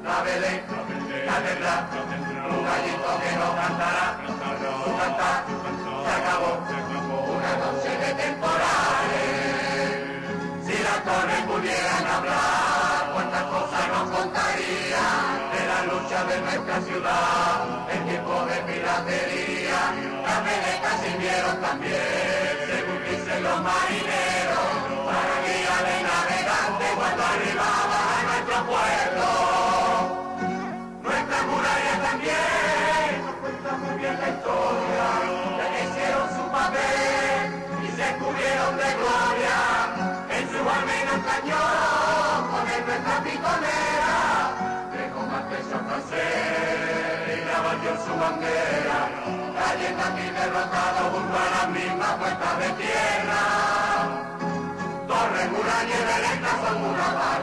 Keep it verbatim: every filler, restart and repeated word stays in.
la Belén, la tendrá, un gallito que no cantará, su cantar se acabó, una noche de temporales. Si las torres pudieran hablar, cuántas cosas nos contarían de la lucha de nuestra ciudad, en tiempo de piratería. Las venetas sirvieron también, según dicen los marineros, para guía de navegantes cuando arribaba a nuestro puerto. Nuestras murallas también nos cuentan muy bien la historia, ya que hicieron su papel y se cubrieron de gloria. En su almenas cañón, con el nuestra piconera, dejó más peso francés y grabó su bandera, cayendo aquí derrotado junto a las mismas puertas de tierra. Torres, murallas y veredas son una paz.